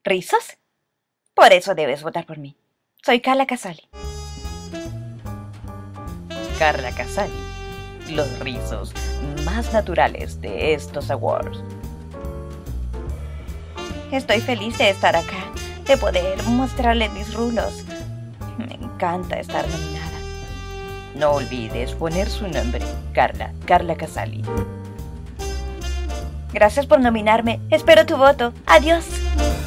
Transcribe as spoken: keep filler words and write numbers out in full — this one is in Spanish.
¿Rizos? Por eso debes votar por mí. Soy Carla Casali. Carla Casali. Los rizos más naturales de estos awards. Estoy feliz de estar acá, de poder mostrarle mis rulos. Me encanta estar nominada. No olvides poner su nombre, Carla, Carla Casali. Gracias por nominarme. Espero tu voto. Adiós.